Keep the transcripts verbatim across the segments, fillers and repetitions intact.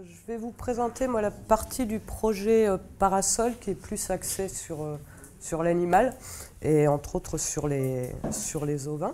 je vais vous présenter moi, la partie du projet euh, Parasol qui est plus axée sur, euh, sur l'animal et entre autres sur les, sur les ovins.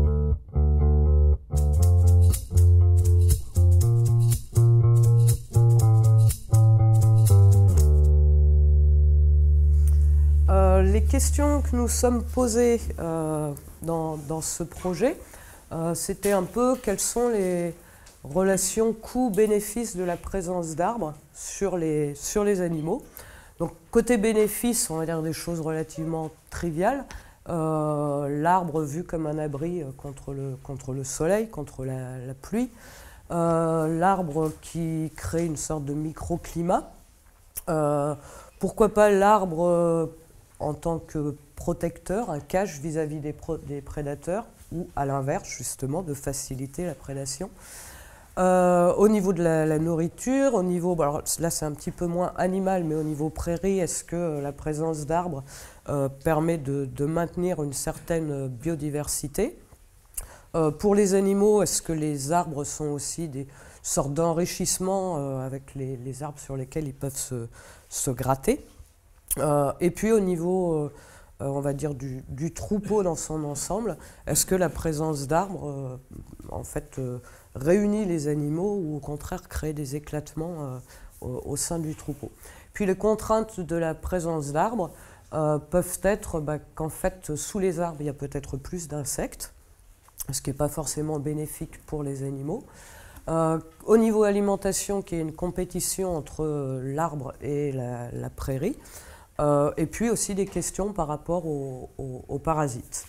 Euh, les questions que nous sommes posées euh, dans, dans ce projet, euh, c'était un peu quelles sont les relations coût-bénéfice de la présence d'arbres sur les, sur les animaux. Donc côté bénéfice, on va dire des choses relativement triviales. Euh, l'arbre vu comme un abri contre le, contre le soleil, contre la, la pluie. Euh, l'arbre qui crée une sorte de microclimat. Euh, pourquoi pas l'arbre euh, en tant que protecteur, un cache vis-à-vis des, des prédateurs, ou à l'inverse justement de faciliter la prédation. Euh, au niveau de la, la nourriture, au niveau, bon alors là c'est un petit peu moins animal, mais au niveau prairie, est-ce que la présence d'arbres euh, permet de, de maintenir une certaine biodiversité? euh, Pour les animaux, est-ce que les arbres sont aussi des sortes d'enrichissement euh, avec les, les arbres sur lesquels ils peuvent se, se gratter? euh, Et puis au niveau, euh, on va dire, du, du troupeau dans son ensemble, est-ce que la présence d'arbres, euh, en fait, euh, réunit les animaux ou au contraire crée des éclatements euh, au, au sein du troupeau. Puis les contraintes de la présence d'arbres euh, peuvent être bah, qu'en fait sous les arbres il y a peut-être plus d'insectes, ce qui n'est pas forcément bénéfique pour les animaux. Euh, au niveau alimentation, qu'il y ait une compétition entre l'arbre et la, la prairie, euh, et puis aussi des questions par rapport aux, aux, aux parasites.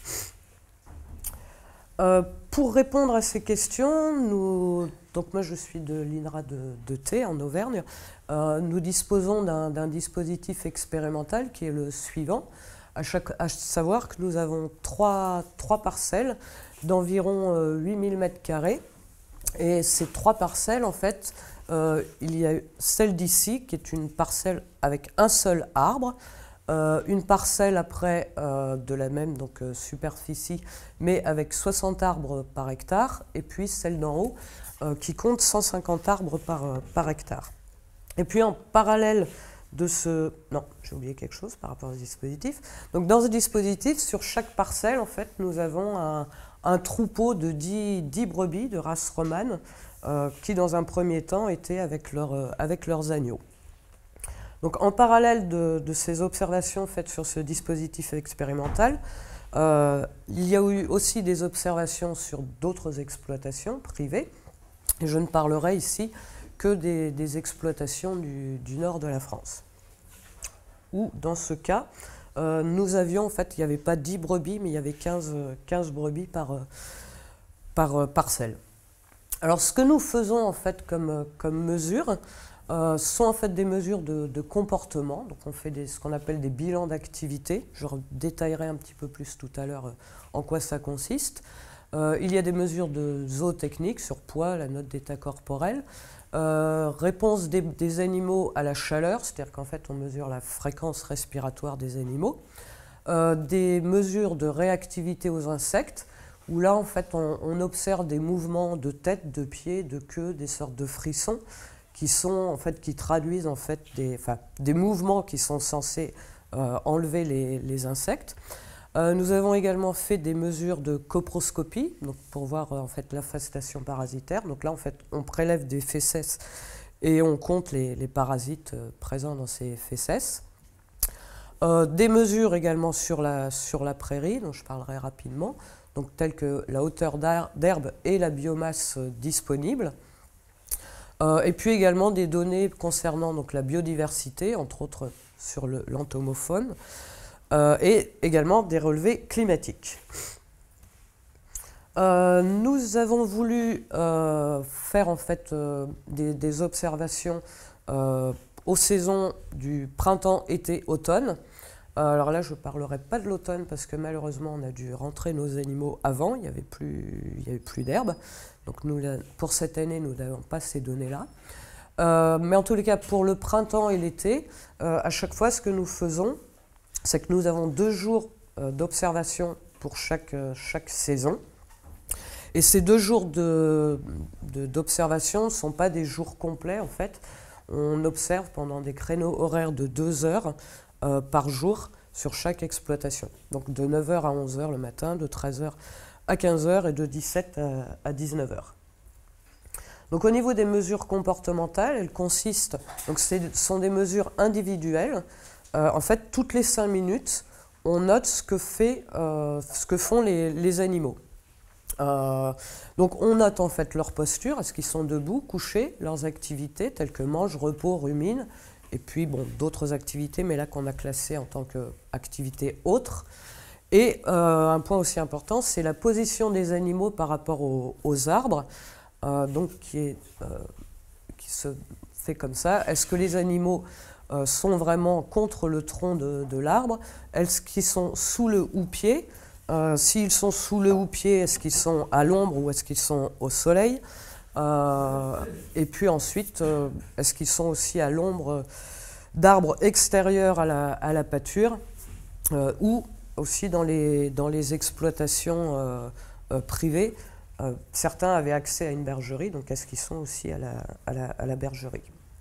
Euh, pour répondre à ces questions, nous, donc moi je suis de l'I N R A de, de Thé en Auvergne, euh, nous disposons d'un dispositif expérimental qui est le suivant, à, chaque, à savoir que nous avons trois, trois parcelles d'environ euh, huit mille mètres carrés, et ces trois parcelles en fait, euh, il y a celle d'ici qui est une parcelle avec un seul arbre, Euh, une parcelle après euh, de la même donc, euh, superficie, mais avec soixante arbres par hectare, et puis celle d'en haut euh, qui compte cent cinquante arbres par, euh, par hectare. Et puis en parallèle de ce... Non, j'ai oublié quelque chose par rapport au dispositif. Donc dans ce dispositif, sur chaque parcelle, en fait, nous avons un, un troupeau de dix, dix brebis de race romane euh, qui, dans un premier temps, étaient avec, leur, euh, avec leurs agneaux. Donc, en parallèle de, de ces observations faites sur ce dispositif expérimental, euh, il y a eu aussi des observations sur d'autres exploitations privées. Et je ne parlerai ici que des, des exploitations du, du nord de la France. Où, dans ce cas, euh, nous avions, en fait, il n'y avait pas dix brebis, mais il y avait quinze, quinze brebis par, par parcelle. Alors, ce que nous faisons, en fait, comme, comme mesure, Euh, sont en fait des mesures de, de comportement. Donc on fait des, ce qu'on appelle des bilans d'activité. Je détaillerai un petit peu plus tout à l'heure euh, en quoi ça consiste. Euh, il y a des mesures de zootechnique sur poids, la note d'état corporel, euh, réponse des, des animaux à la chaleur, c'est-à-dire qu'en fait on mesure la fréquence respiratoire des animaux, euh, des mesures de réactivité aux insectes, où là en fait on, on observe des mouvements de tête, de pied, de queue, des sortes de frissons, qui sont en fait qui traduisent en fait des, enfin, des mouvements qui sont censés euh, enlever les, les insectes. Euh, nous avons également fait des mesures de coproscopie, donc pour voir euh, en fait l'infestation parasitaire. Donc là en fait on prélève des fécès et on compte les, les parasites euh, présents dans ces fécès. Euh, des mesures également sur la, sur la prairie, dont je parlerai rapidement, donc telles que la hauteur d'herbe et la biomasse euh, disponible. Euh, et puis également des données concernant donc, la biodiversité, entre autres sur l'entomofaune, euh, et également des relevés climatiques. Euh, nous avons voulu euh, faire en fait euh, des, des observations euh, aux saisons du printemps, été, automne. Euh, alors là, je ne parlerai pas de l'automne parce que malheureusement, on a dû rentrer nos animaux avant, il n'y avait plus, il y avait plus d'herbe. Donc nous, pour cette année, nous n'avons pas ces données-là. Euh, mais en tous les cas, pour le printemps et l'été, euh, à chaque fois, ce que nous faisons, c'est que nous avons deux jours euh, d'observation pour chaque, euh, chaque saison. Et ces deux jours de, de, d'observation ne sont pas des jours complets en fait. On observe pendant des créneaux horaires de deux heures euh, par jour sur chaque exploitation. Donc de neuf heures à onze heures le matin, de treize heures à quinze heures et de dix-sept à dix-neuf heures. Donc au niveau des mesures comportementales, elles consistent, donc ce sont des mesures individuelles. Euh, en fait, toutes les cinq minutes, on note ce que, fait, euh, ce que font les, les animaux. Euh, donc on note en fait leur posture, est-ce qu'ils sont debout, couchés, leurs activités telles que mange, repos, rumine, et puis bon, d'autres activités, mais là qu'on a classées en tant qu'activités autres. Et euh, un point aussi important, c'est la position des animaux par rapport aux, aux arbres, euh, donc qui, est, euh, qui se fait comme ça. Est-ce que les animaux euh, sont vraiment contre le tronc de, de l'arbre? Est-ce qu'ils sont sous le houppier? Euh, S'ils sont sous le houppier, est-ce qu'ils sont à l'ombre ou est-ce qu'ils sont au soleil? euh, Et puis ensuite, euh, est-ce qu'ils sont aussi à l'ombre d'arbres extérieurs à la, à la pâture euh, ou aussi dans les, dans les exploitations euh, euh, privées? euh, Certains avaient accès à une bergerie, donc est-ce qu'ils sont aussi à la, à la, à la bergerie?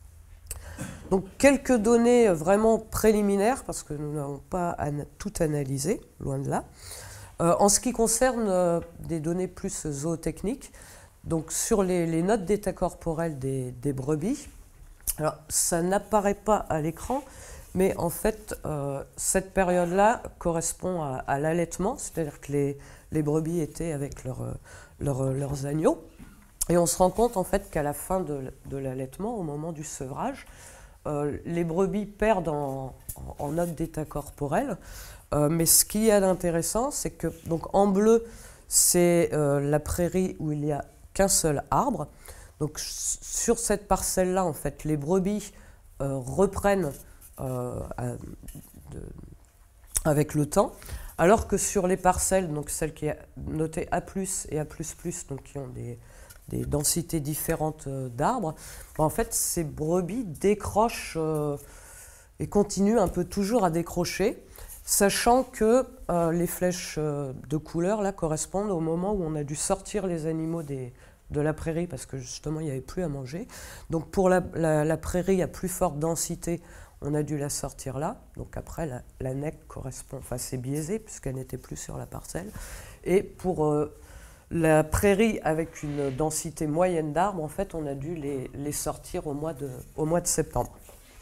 Donc quelques données vraiment préliminaires, parce que nous n'avons pas an- tout analysé, loin de là. Euh, en ce qui concerne euh, des données plus zootechniques, donc sur les, les notes d'état corporel des, des brebis, alors ça n'apparaît pas à l'écran, mais en fait euh, cette période-là correspond à, à l'allaitement, c'est-à-dire que les, les brebis étaient avec leur, leur, leurs agneaux, et on se rend compte en fait qu'à la fin de, de l'allaitement, au moment du sevrage, euh, les brebis perdent en, en, en note d'état corporel. Euh, mais ce qu'il y a d'intéressant, c'est que donc en bleu, c'est euh, la prairie où il n'y a qu'un seul arbre. Donc sur cette parcelle-là, en fait, les brebis euh, reprennent euh, à, de, avec le temps, alors que sur les parcelles, donc celles qui sont notées A plus et A plus plus, donc qui ont des, des densités différentes euh, d'arbres, ben, en fait, ces brebis décrochent euh, et continuent un peu toujours à décrocher, sachant que euh, les flèches euh, de couleur là, correspondent au moment où on a dû sortir les animaux des, de la prairie parce que justement il n'y avait plus à manger. Donc pour la, la, la prairie à plus forte densité, on a dû la sortir là. Donc après la, la N E C correspond, enfin c'est biaisé puisqu'elle n'était plus sur la parcelle. Et pour euh, la prairie avec une densité moyenne d'arbres, en fait on a dû les, les sortir au mois de, au mois de septembre.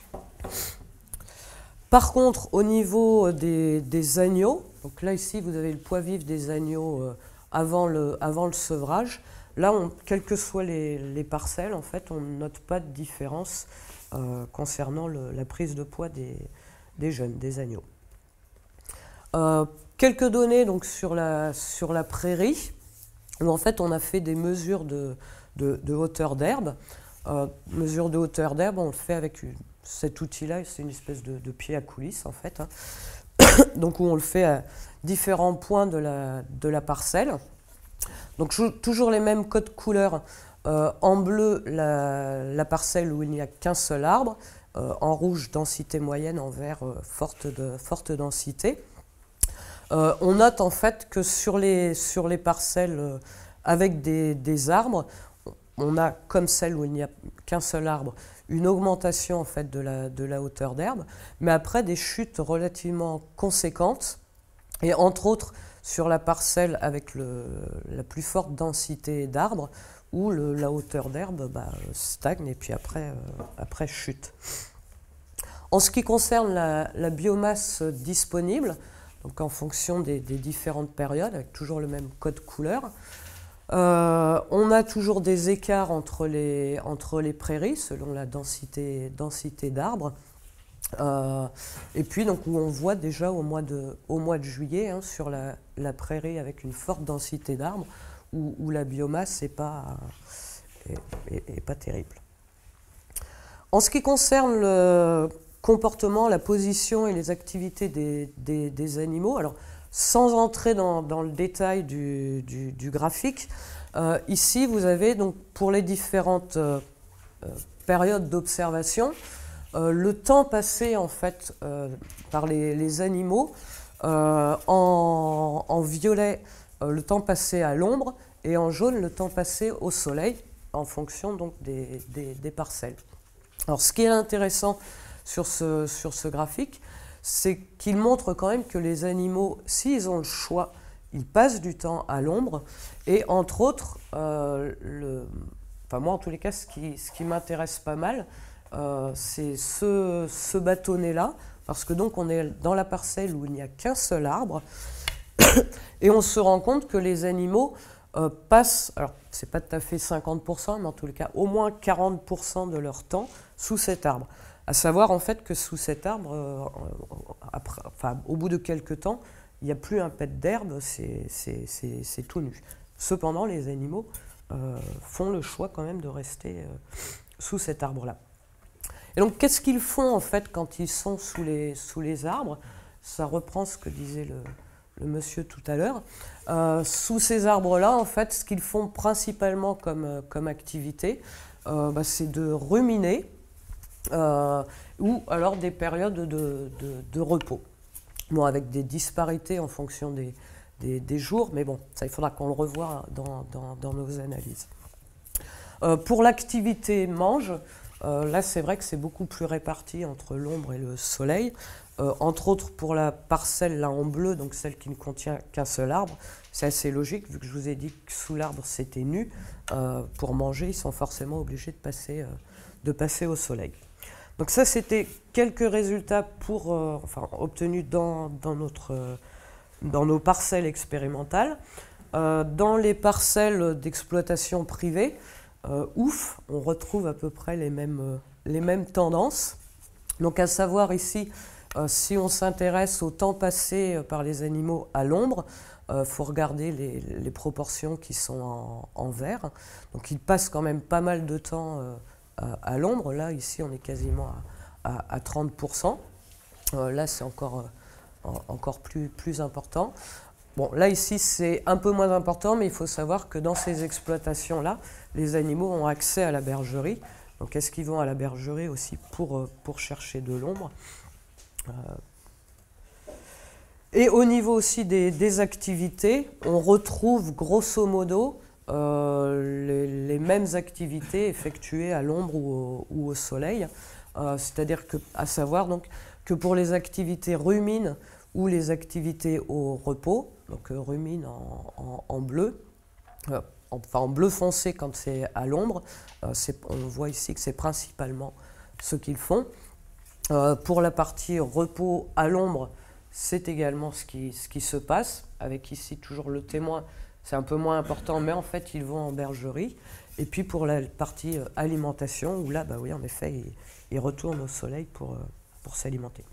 Par contre, au niveau des, des agneaux, donc là ici vous avez le poids vif des agneaux euh, avant, le, avant le sevrage. Là, on, quelles que soient les, les parcelles, en fait, on ne note pas de différence euh, concernant le, la prise de poids des, des jeunes, des agneaux. Euh, quelques données donc, sur, la, sur la prairie, où en fait on a fait des mesures de, de, de hauteur d'herbe. Euh, mesure de hauteur d'herbe, on le fait avec une, cet outil-là, c'est une espèce de, de pied à coulisses en fait, hein. Donc où on le fait à différents points de la, de la parcelle. Donc toujours les mêmes codes couleurs. Euh, en bleu, la, la parcelle où il n'y a qu'un seul arbre. Euh, en rouge, densité moyenne. En vert, euh, forte, de, forte densité. Euh, on note en fait que sur les, sur les parcelles euh, avec des, des arbres, on a, comme celle où il n'y a qu'un seul arbre, une augmentation en fait de la, de la hauteur d'herbe, mais après des chutes relativement conséquentes, et entre autres sur la parcelle avec le, la plus forte densité d'arbres, où le, la hauteur d'herbe bah, stagne et puis après, euh, après chute. En ce qui concerne la, la biomasse disponible, donc en fonction des, des différentes périodes, avec toujours le même code couleur, Euh, on a toujours des écarts entre les, entre les prairies selon la densité, densité d'arbres. Euh, et puis donc où on voit déjà au mois de, au mois de juillet hein, sur la, la prairie avec une forte densité d'arbres où, où la biomasse n'est pas, est, est, est pas terrible. En ce qui concerne le comportement, la position et les activités des, des, des animaux, alors sans entrer dans, dans le détail du, du, du graphique, euh, ici vous avez donc pour les différentes euh, périodes d'observation euh, le temps passé en fait euh, par les, les animaux euh, en, en violet euh, le temps passé à l'ombre et en jaune le temps passé au soleil, en fonction donc des, des, des parcelles. Alors ce qui est intéressant sur ce, sur ce graphique, c'est qu'il montre quand même que les animaux, s'ils ont le choix, ils passent du temps à l'ombre, et entre autres, euh, le, enfin moi en tous les cas, ce qui, ce qui m'intéresse pas mal, euh, c'est ce, ce bâtonnet-là, parce que donc on est dans la parcelle où il n'y a qu'un seul arbre, et on se rend compte que les animaux euh, passent, alors c'est pas tout à fait cinquante pour cent, mais en tous les cas au moins quarante pour cent de leur temps sous cet arbre. À savoir en fait que sous cet arbre, euh, après, enfin, au bout de quelques temps, il n'y a plus un pet d'herbe, c'est tout nu. Cependant, les animaux euh, font le choix quand même de rester euh, sous cet arbre-là. Et donc, qu'est-ce qu'ils font en fait quand ils sont sous les, sous les arbres? Ça reprend ce que disait le, le monsieur tout à l'heure. Euh, sous ces arbres-là, en fait, ce qu'ils font principalement comme, comme activité, euh, bah, c'est de ruminer, Euh, ou alors des périodes de, de, de repos. Bon, avec des disparités en fonction des, des, des jours, mais bon, ça, il faudra qu'on le revoie dans, dans, dans nos analyses. Euh, pour l'activité mange, euh, là c'est vrai que c'est beaucoup plus réparti entre l'ombre et le soleil. Euh, entre autres pour la parcelle là en bleu, donc celle qui ne contient qu'un seul arbre, c'est assez logique vu que je vous ai dit que sous l'arbre c'était nu. Euh, pour manger, ils sont forcément obligés de passer, euh, de passer au soleil. Donc ça, c'était quelques résultats pour, euh, enfin, obtenus dans, dans, notre, euh, dans nos parcelles expérimentales. Euh, dans les parcelles d'exploitation privée, euh, ouf, on retrouve à peu près les mêmes, euh, les mêmes tendances. Donc à savoir ici, euh, si on s'intéresse au temps passé par les animaux à l'ombre, il euh, faut regarder les, les proportions qui sont en, en vert. Donc ils passent quand même pas mal de temps euh, à l'ombre. Là, ici, on est quasiment à, à, à trente pour cent. Euh, là, c'est encore, euh, encore plus, plus important. Bon, là, ici, c'est un peu moins important, mais il faut savoir que dans ces exploitations-là, les animaux ont accès à la bergerie. Donc, est-ce qu'ils vont à la bergerie aussi pour, pour chercher de l'ombre? euh, Et au niveau aussi des, des activités, on retrouve grosso modo Euh, les, les mêmes activités effectuées à l'ombre ou au, ou au soleil, euh, c'est-à-dire que, à savoir donc, que pour les activités rumines ou les activités au repos, donc euh, rumine en, en, en bleu, euh, en, enfin en bleu foncé quand c'est à l'ombre, euh, on voit ici que c'est principalement ce qu'ils font. Euh, pour la partie repos à l'ombre, c'est également ce qui, ce qui se passe, avec ici toujours le témoin. C'est un peu moins important, mais en fait, ils vont en bergerie. Et puis pour la partie alimentation, où là, bah oui, en effet, ils, ils retournent au soleil pour, pour s'alimenter.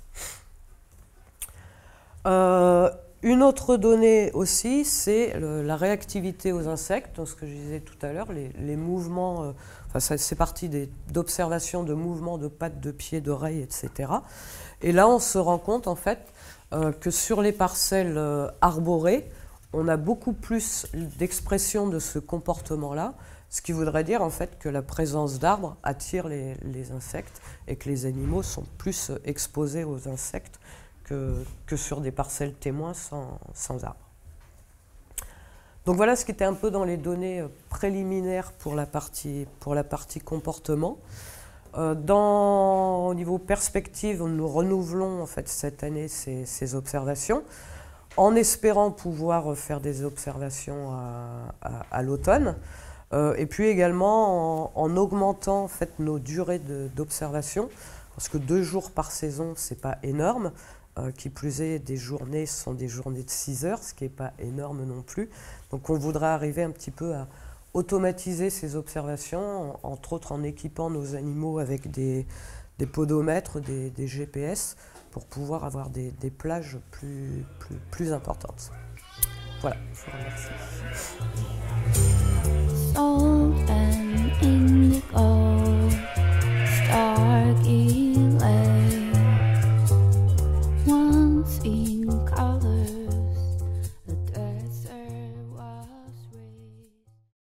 Euh, une autre donnée aussi, c'est la réactivité aux insectes. Donc, ce que je disais tout à l'heure, les, les mouvements, euh, enfin, c'est parti d'observations de mouvements de pattes, de pieds, d'oreilles, et cetera. Et là, on se rend compte, en fait, euh, que sur les parcelles euh, arborées, on a beaucoup plus d'expression de ce comportement-là, ce qui voudrait dire en fait que la présence d'arbres attire les, les insectes et que les animaux sont plus exposés aux insectes que, que sur des parcelles témoins sans, sans arbres. Donc voilà ce qui était un peu dans les données préliminaires pour la partie, pour la partie comportement. Euh, dans, au niveau perspective, nous renouvelons en fait cette année ces, ces observations, en espérant pouvoir faire des observations à, à, à l'automne, euh, et puis également en, en augmentant en fait, nos durées d'observation, parce que deux jours par saison, ce n'est pas énorme, euh, qui plus est, des journées sont des journées de six heures, ce qui n'est pas énorme non plus. Donc on voudrait arriver un petit peu à automatiser ces observations, entre autres en équipant nos animaux avec des, des podomètres, des, des G P S, pour pouvoir avoir des, des plages plus, plus, plus importantes. Voilà, je vous remercie.